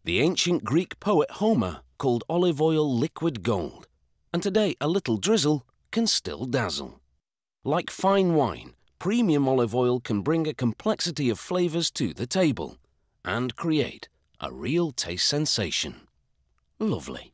The ancient Greek poet Homer called olive oil liquid gold, and today a little drizzle can still dazzle. Like fine wine, premium olive oil can bring a complexity of flavours to the table and create a real taste sensation. Lovely.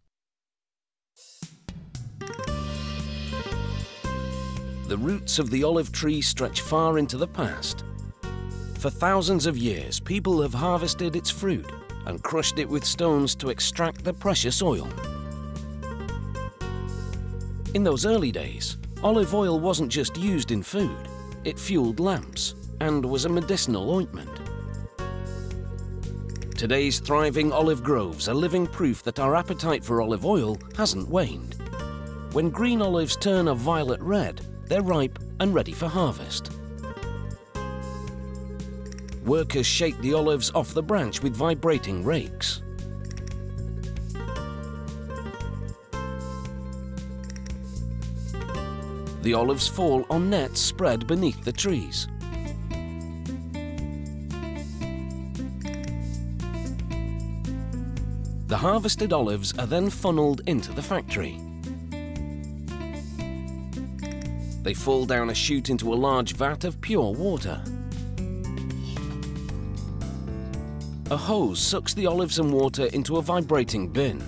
The roots of the olive tree stretch far into the past. For thousands of years, people have harvested its fruit and crushed it with stones to extract the precious oil. In those early days, olive oil wasn't just used in food, it fueled lamps and was a medicinal ointment. Today's thriving olive groves are living proof that our appetite for olive oil hasn't waned. When green olives turn a violet red, they're ripe and ready for harvest. Workers shake the olives off the branch with vibrating rakes. The olives fall on nets spread beneath the trees. The harvested olives are then funneled into the factory. They fall down a chute into a large vat of pure water. A hose sucks the olives and water into a vibrating bin.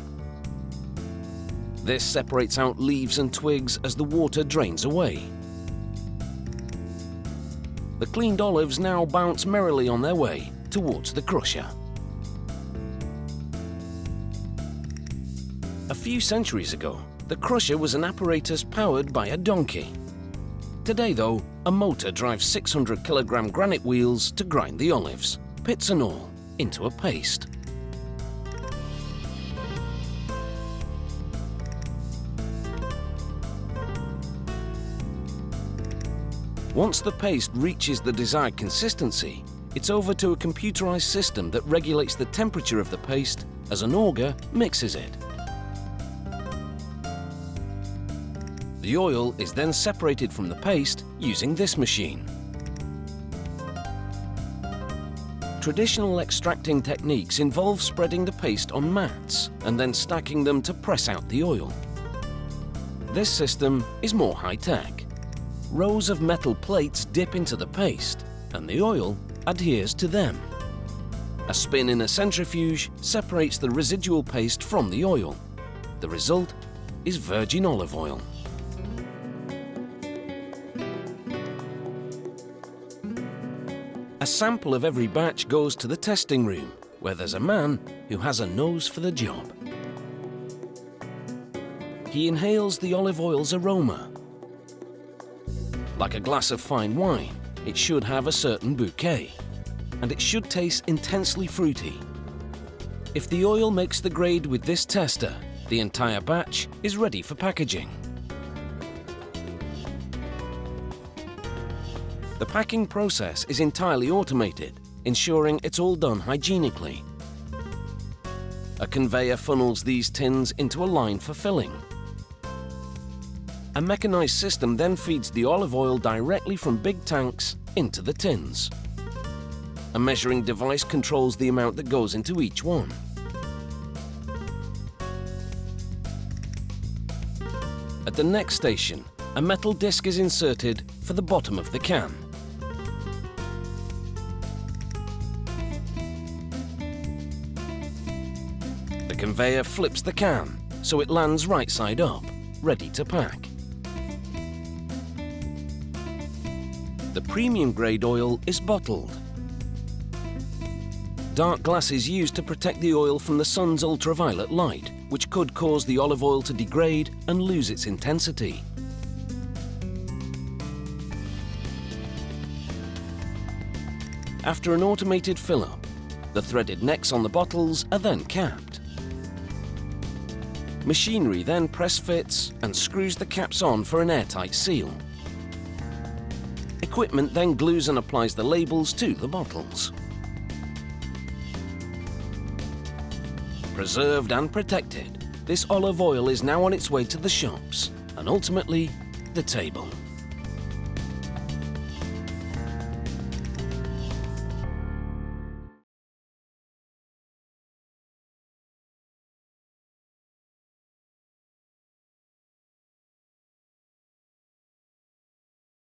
This separates out leaves and twigs as the water drains away. The cleaned olives now bounce merrily on their way towards the crusher. A few centuries ago, the crusher was an apparatus powered by a donkey. Today, though, a motor drives 600 kilogram granite wheels to grind the olives, pits and all, into a paste. Once the paste reaches the desired consistency, it's over to a computerized system that regulates the temperature of the paste as an auger mixes it. The oil is then separated from the paste using this machine. Traditional extracting techniques involve spreading the paste on mats and then stacking them to press out the oil. This system is more high-tech. Rows of metal plates dip into the paste and the oil adheres to them. A spin in a centrifuge separates the residual paste from the oil. The result is virgin olive oil. A sample of every batch goes to the testing room, where there's a man who has a nose for the job. He inhales the olive oil's aroma. Like a glass of fine wine, it should have a certain bouquet, and it should taste intensely fruity. If the oil makes the grade with this tester, the entire batch is ready for packaging. The packing process is entirely automated, ensuring it's all done hygienically. A conveyor funnels these tins into a line for filling. A mechanized system then feeds the olive oil directly from big tanks into the tins. A measuring device controls the amount that goes into each one. At the next station, a metal disc is inserted for the bottom of the can. The conveyor flips the can so it lands right side up, ready to pack. The premium grade oil is bottled. Dark glass is used to protect the oil from the sun's ultraviolet light, which could cause the olive oil to degrade and lose its intensity. After an automated fill-up, the threaded necks on the bottles are then capped. Machinery then press fits and screws the caps on for an airtight seal. Equipment then glues and applies the labels to the bottles. Preserved and protected, this olive oil is now on its way to the shops and ultimately the table.